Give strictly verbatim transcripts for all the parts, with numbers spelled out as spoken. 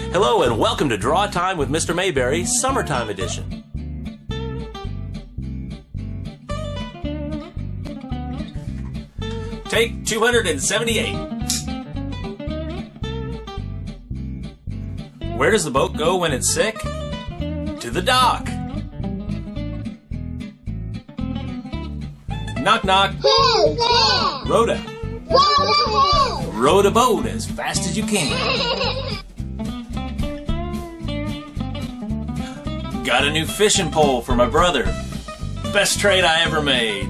Hello and welcome to Draw Time with Mister Mayberry, Summertime Edition. Take two hundred seventy-eight. Where does the boat go when it's sick? To the dock. Knock knock. Who's there? Rhoda. Rhoda. Row the boat as fast as you can. Got a new fishing pole for my brother. Best trade I ever made.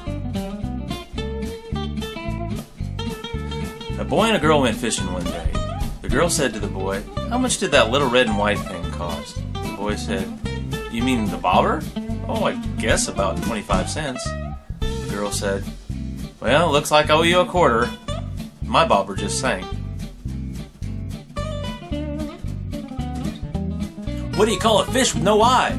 A boy and a girl went fishing one day. The girl said to the boy, "How much did that little red and white thing cost?" The boy said, "You mean the bobber? Oh, I guess about twenty-five cents. The girl said, "Well, looks like I owe you a quarter. My bobber just sank." What do you call a fish with no eye?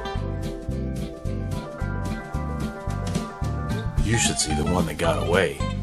You should see the one that got away.